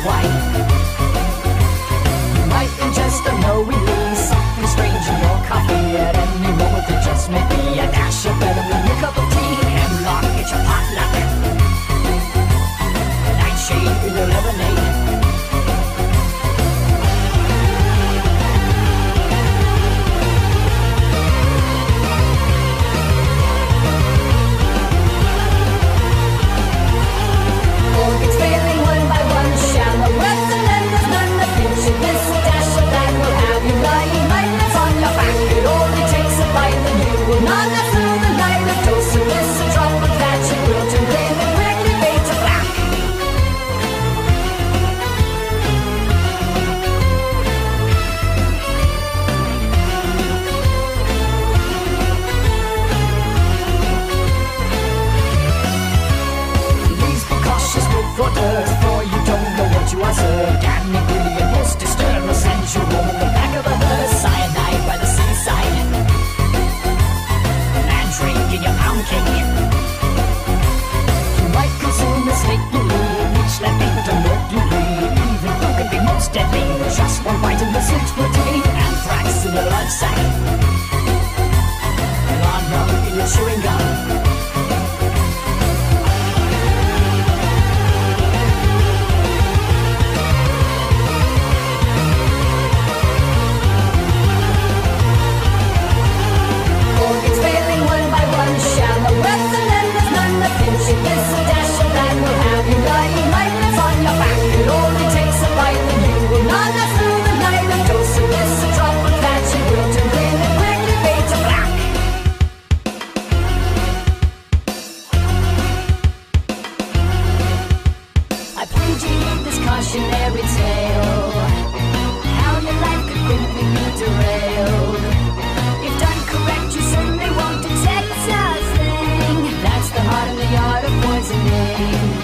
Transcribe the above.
wine. You might ingest unknowingly something strange in your coffee. At any moment it just may be a dash of venom in your cup of tea. Hemlock, it's your potluck. Nightshade in your lemonade. Organs failing one by one, shallow breath, and then there's none to pinch it. This a dash of that will have you lying lifeless on your back. It only takes a bite and you will not live through the night. A dose of this, a drop of that, you will turn green and quickly fade to black. Please be cautious with orders, for you don't know what you are served. An ingredient most disturbing, send you home in the back of a hearse. Cyanide by the seaside. Mandrake in your pound cake. You might consume mistakenly, reach that victim mercury. Even food can be most deadly. Just one bite in the 6 per day. Anthrax in your blood sac. Alarm rung in your chewing gum. Organs failing one by one, shallow breath, and then there's none to pinch it. This a dash of that will have you lying lifeless on your back. It only takes a bite and you will not live through the night. A dose of this, a drop of that, you will turn green and quickly fade to black. I plead you heed this cautionary tale, how your life could quickly be derailed. If done correct, you certainly won't detect a thing. That's the heart and the art of poisoning.